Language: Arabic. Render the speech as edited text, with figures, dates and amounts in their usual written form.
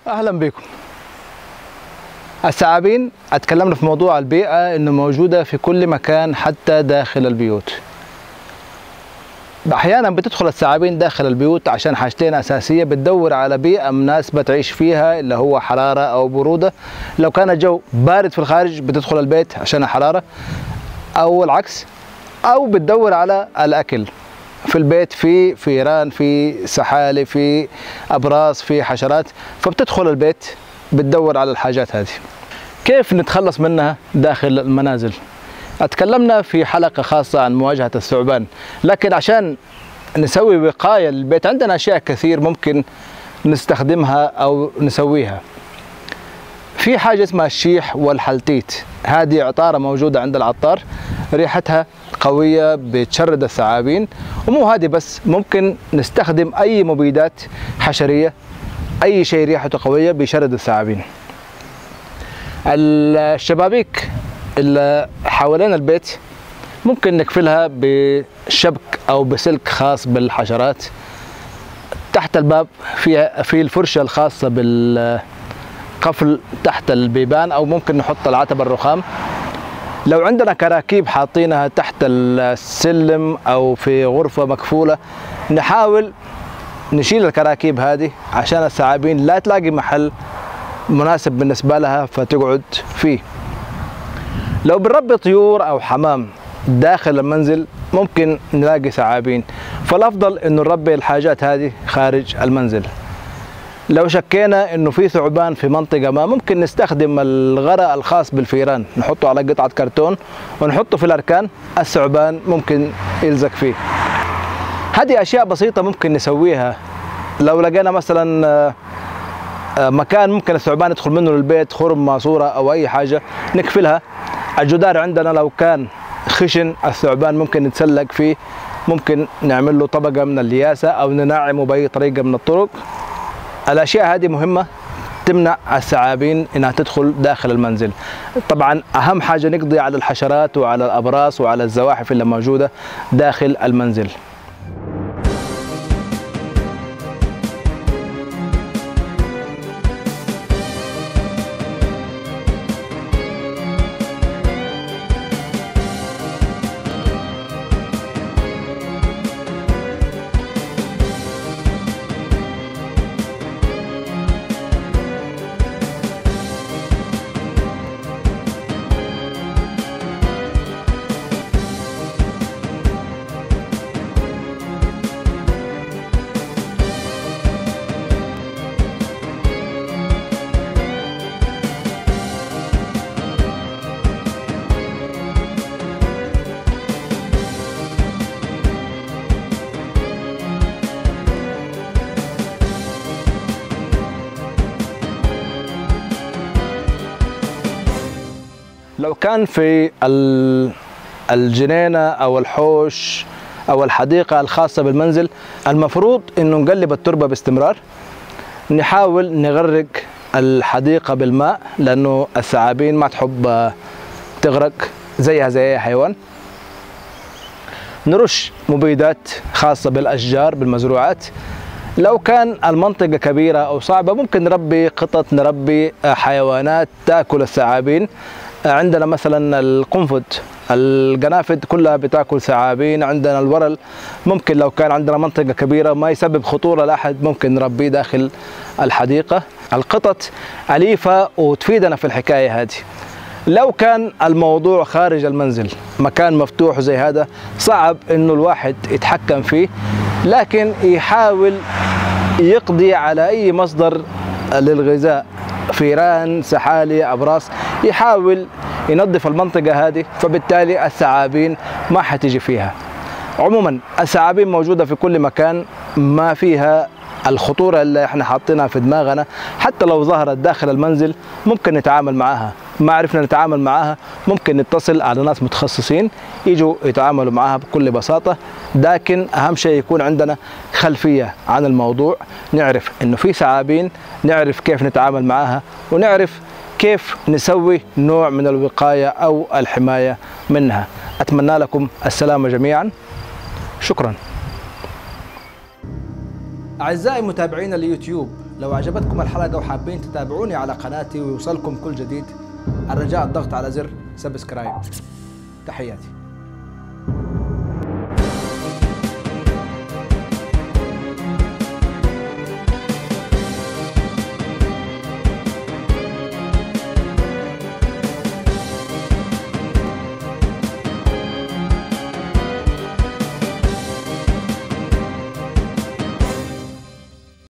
اهلا بكم. الثعابين اتكلمنا في موضوع البيئة انه موجودة في كل مكان حتى داخل البيوت. احيانا بتدخل الثعابين داخل البيوت عشان حاجتين اساسية، بتدور على بيئة مناسبة تعيش فيها اللي هو حرارة او برودة. لو كان الجو بارد في الخارج بتدخل البيت عشان الحرارة او العكس، او بتدور على الاكل. في البيت في فيران، في سحالي، في ابراص، في حشرات، فبتدخل البيت بتدور على الحاجات هذه. كيف نتخلص منها داخل المنازل؟ اتكلمنا في حلقة خاصة عن مواجهة الثعبان، لكن عشان نسوي وقاية للبيت عندنا اشياء كثير ممكن نستخدمها او نسويها. في حاجة اسمها الشيح والحلتيت، هذه عطارة موجودة عند العطار، ريحتها قوية بتشرد الثعابين. ومو هذه بس، ممكن نستخدم أي مبيدات حشرية، أي شيء ريحته قوية بيشرد الثعابين. الشبابيك اللي حوالين البيت ممكن نقفلها بشبك أو بسلك خاص بالحشرات. تحت الباب في الفرشة الخاصة بالقفل تحت البيبان، أو ممكن نحط العتبة الرخام. لو عندنا كراكيب حاطينها تحت السلم أو في غرفة مقفولة، نحاول نشيل الكراكيب هذه عشان الثعابين لا تلاقي محل مناسب بالنسبة لها فتقعد فيه. لو بنربي طيور أو حمام داخل المنزل ممكن نلاقي ثعابين، فالأفضل إنه نربي الحاجات هذه خارج المنزل. لو شكينا انه في ثعبان في منطقة ما، ممكن نستخدم الغراء الخاص بالفيران، نحطه على قطعة كرتون ونحطه في الأركان، الثعبان ممكن يلزق فيه. هذه أشياء بسيطة ممكن نسويها. لو لقينا مثلا مكان ممكن الثعبان يدخل منه للبيت، خرم، ماسورة أو أي حاجة، نقفلها. الجدار عندنا لو كان خشن الثعبان ممكن يتسلق فيه، ممكن نعمل له طبقة من الياسة أو ننعمه بأي طريقة من الطرق. الأشياء هذه مهمة تمنع الثعابين إنها تدخل داخل المنزل. طبعا أهم حاجة نقضي على الحشرات وعلى الأبراص وعلى الزواحف اللي موجودة داخل المنزل. لو كان في الجنينة أو الحوش أو الحديقة الخاصة بالمنزل، المفروض إنه نقلب التربة باستمرار. نحاول نغرق الحديقة بالماء، لأنه الثعابين ما تحب تغرق زيها زي أي حيوان. نرش مبيدات خاصة بالأشجار بالمزروعات. لو كان المنطقة كبيرة أو صعبة ممكن نربي قطط، نربي حيوانات تأكل الثعابين. عندنا مثلا القنفذ، القنافذ كلها بتاكل ثعابين. عندنا الورل، ممكن لو كان عندنا منطقة كبيرة ما يسبب خطورة لأحد ممكن نربيه داخل الحديقة. القطط أليفة وتفيدنا في الحكاية هذه. لو كان الموضوع خارج المنزل، مكان مفتوح زي هذا، صعب إنه الواحد يتحكم فيه، لكن يحاول يقضي على أي مصدر للغذاء، فيران، سحالي، أبراص، يحاول ينظف المنطقة هذه، فبالتالي الثعابين ما حتيجي فيها. عموما الثعابين موجودة في كل مكان، ما فيها الخطورة اللي احنا حاطينها في دماغنا. حتى لو ظهرت داخل المنزل ممكن نتعامل معها. ما عرفنا نتعامل معها ممكن نتصل على ناس متخصصين يجوا يتعاملوا معها بكل بساطة، لكن أهم شيء يكون عندنا خلفية عن الموضوع، نعرف إنه في ثعابين، نعرف كيف نتعامل معها، ونعرف كيف نسوي نوع من الوقاية أو الحماية منها. أتمنى لكم السلامة جميعا. شكرا. أعزائي متابعين اليوتيوب، لو عجبتكم الحلقة وحابين تتابعوني على قناتي ويوصلكم كل جديد، الرجاء الضغط على زر سبسكرايب. تحياتي.